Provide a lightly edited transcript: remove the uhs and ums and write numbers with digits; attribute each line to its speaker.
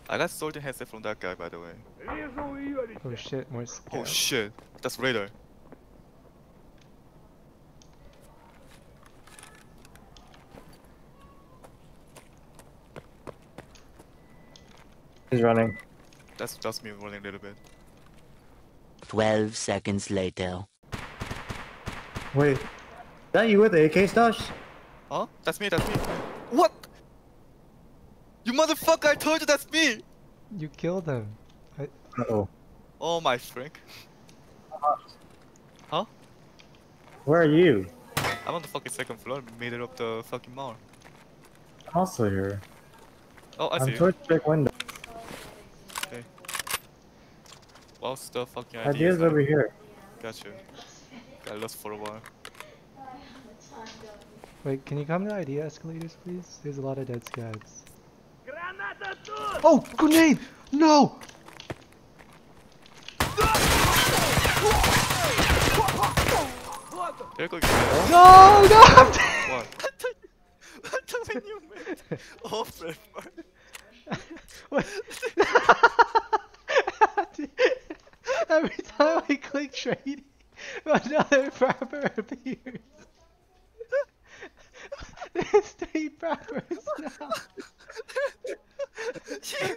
Speaker 1: I got soldier headset from that guy, by the way.
Speaker 2: Oh shit, more
Speaker 1: Oh
Speaker 2: scab.
Speaker 1: shit, that's radar.
Speaker 3: He's running.
Speaker 1: That's just me running a little bit.
Speaker 4: 12 seconds later.
Speaker 3: Wait, is that you with the AK stash?
Speaker 1: Huh? That's me, that's me. What? You motherfucker, I told you that's me!
Speaker 2: You killed him.
Speaker 3: Uh-oh.
Speaker 1: Oh my frick. Huh?
Speaker 3: Where are you?
Speaker 1: I'm on the fucking second floor, made it up the fucking mall.
Speaker 3: I'm also here.
Speaker 1: Oh, I see
Speaker 3: I'm
Speaker 1: you.
Speaker 3: towards the big window.
Speaker 1: Okay. What's the fucking idea?
Speaker 3: Idea's over here.
Speaker 1: Gotcha. Got lost for a while.
Speaker 2: Wait, can you come to ID escalators, please? There's a lot of dead scabs. Oh, grenade! No!
Speaker 1: There you go.
Speaker 2: No, no, I'm dead!
Speaker 1: What? What do you mean you made? Oh, prapor.
Speaker 2: What? Every time I click trading, another prapor appears. There's 3 prapors now.